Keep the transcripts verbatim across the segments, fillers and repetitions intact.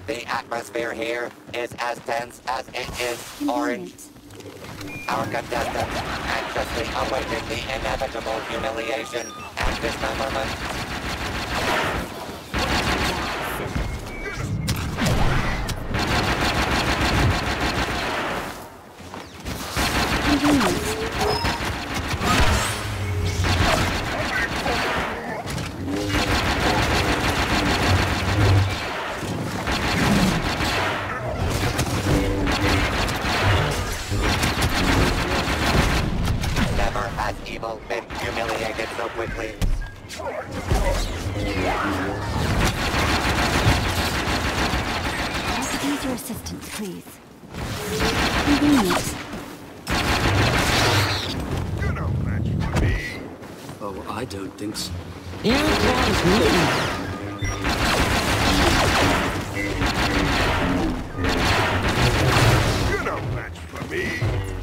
The atmosphere here is as dense as it is orange. Our contestants anxiously awaiting the inevitable humiliation and dismemberment. Never has evil been humiliated so quickly. I could use your assistance, please. Convenient. Oh, I don't think so. Here comes me. You're no match for me.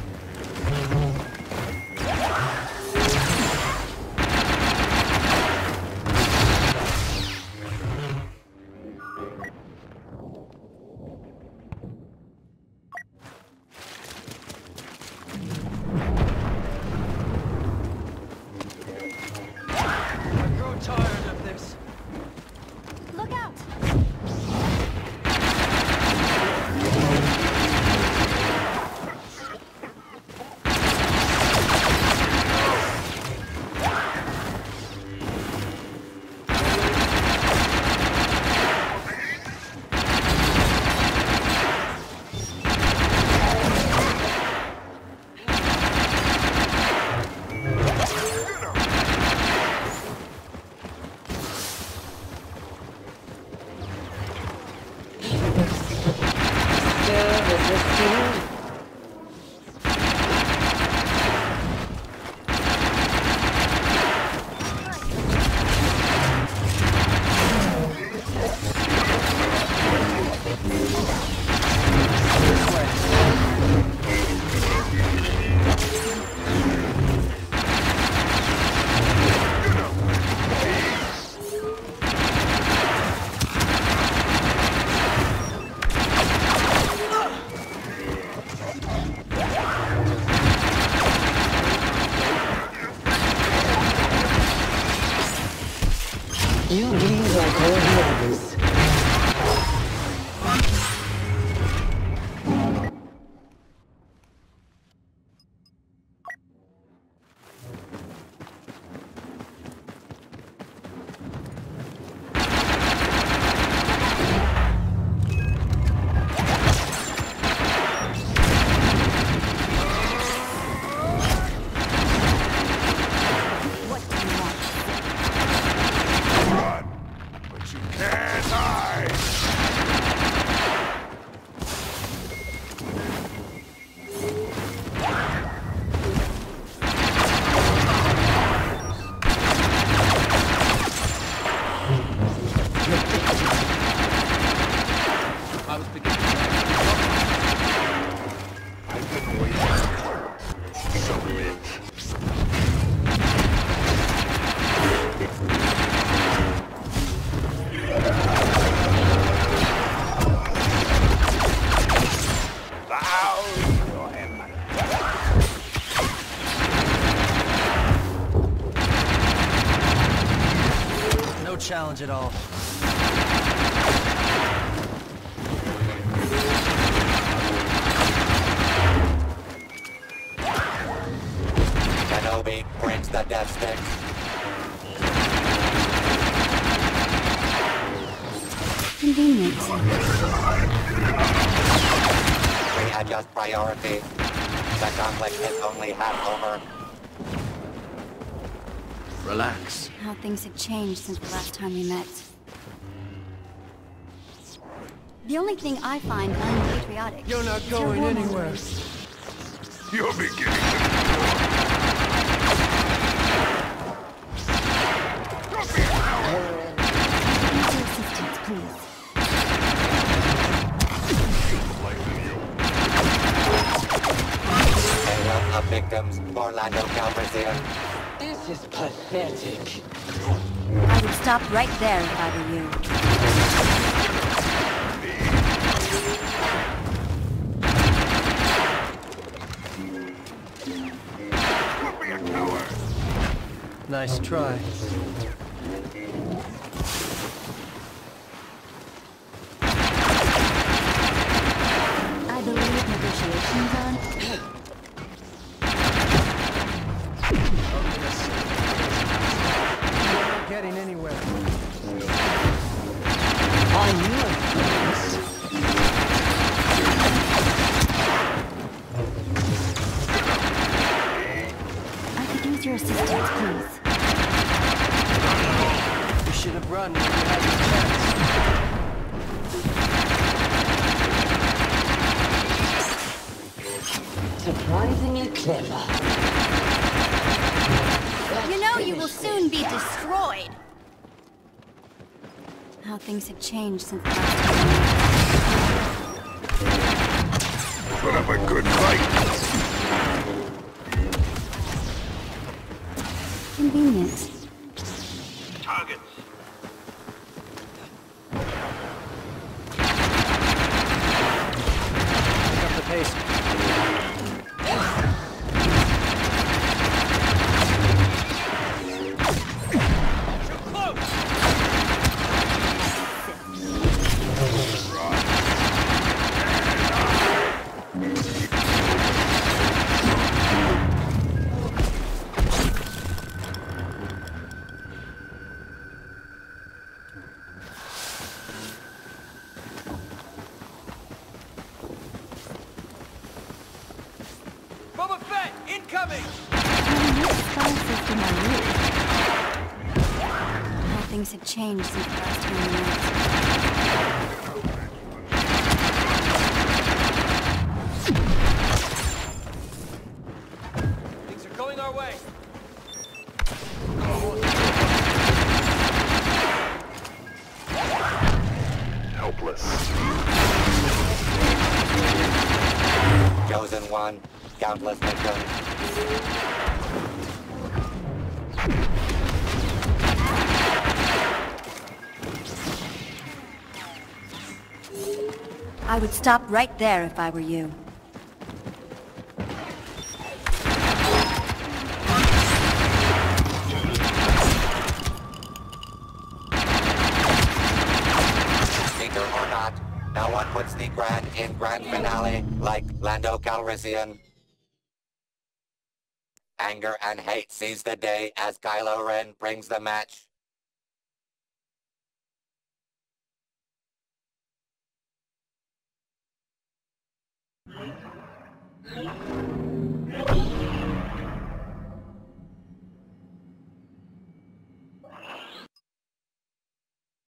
I grow tired of this. Look out! Still resisting. You be like all the others. What do you want? Run, but you can't hide. I was beginning I've been waiting. So it. Bow your head. No challenge at all. Kenobi brings the death stick. Convenient. Readjust priorities. The conflict is only half over. Relax. How things have changed since the last time we met. The only thing I find unpatriotic You're not is your going hormone anywhere. release. You're beginning to Use your assistance, please. Farewell of victims, Orlando Calrissian. This is pathetic. I would stop right there if I were you. Nice try. I believe negotiations on. We're not getting anywhere. On your place. I could use your assistance, please. You should have run when you had your chance. Surprisingly clever. You know you will soon be destroyed. How things have changed since the last time. Put up a good fight. Convenient. Targets. Pick up the pace. Boba Fett, incoming! Spy system on you. How things have changed since the last time we met. Things are going our way. Helpless. Chosen one, countless missions. I would stop right there if I were you. Seeker or not, no one puts the grand in grand finale like Lando Calrissian. Anger and hate seize the day as Kylo Ren brings the match. Thank you.